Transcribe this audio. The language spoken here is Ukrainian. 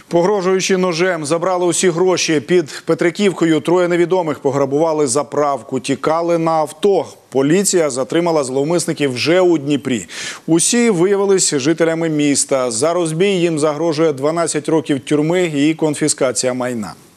Погрожуючи ножем, забрали усі гроші. Під Петриківкою троє невідомих пограбували заправку, тікали на авто. Поліція затримала зловмисників вже у Дніпрі. Усі виявились жителями міста. За розбій їм загрожує 12 років тюрми і конфіскація майна.